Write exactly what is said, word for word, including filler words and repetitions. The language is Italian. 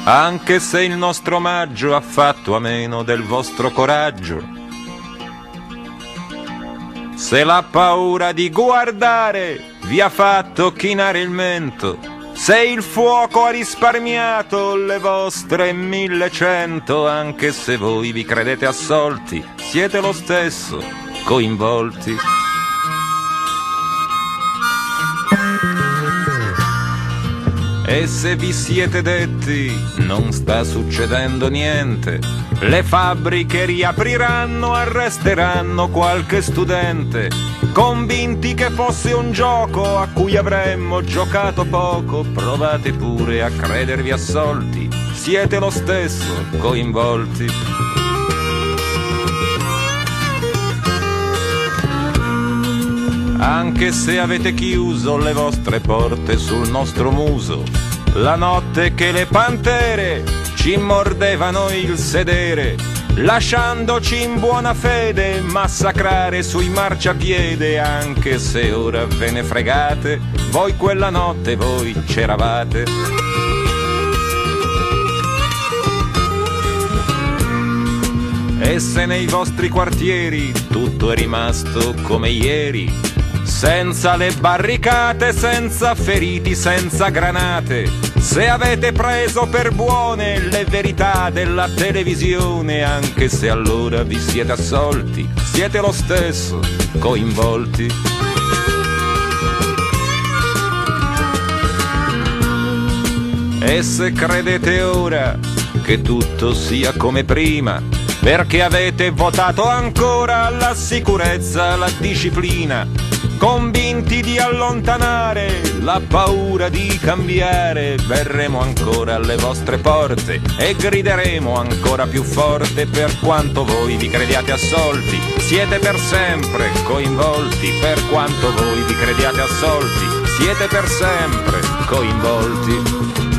anche se il nostro omaggio ha fatto a meno del vostro coraggio. Se la paura di guardare vi ha fatto chinare il mento, se il fuoco ha risparmiato le vostre millecento, anche se voi vi credete assolti, siete lo stesso coinvolti. E se vi siete detti non sta succedendo niente, le fabbriche riapriranno, arresteranno qualche studente, convinti che fosse un gioco a cui avremmo giocato poco, provate pure a credervi assolti, siete lo stesso coinvolti. Anche se avete chiuso le vostre porte sul nostro muso, la notte che le pantere ci mordevano il sedere, lasciandoci in buona fede massacrare sui marciapiede, anche se ora ve ne fregate, voi quella notte voi c'eravate. E se nei vostri quartieri tutto è rimasto come ieri, senza le barricate, senza feriti, senza granate, se avete preso per buone le verità della televisione, anche se allora vi siete assolti, siete lo stesso coinvolti. E se credete ora che tutto sia come prima, perché avete votato ancora la sicurezza, la disciplina, convinti di allontanare la paura di cambiare, verremo ancora alle vostre porte e grideremo ancora più forte, per quanto voi vi crediate assolti, siete per sempre coinvolti, per quanto voi vi crediate assolti, siete per sempre coinvolti.